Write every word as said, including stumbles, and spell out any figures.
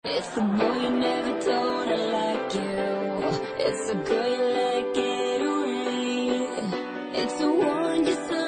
It's the boy you never told I like you. It's the girl you let get away. It's the one you saw.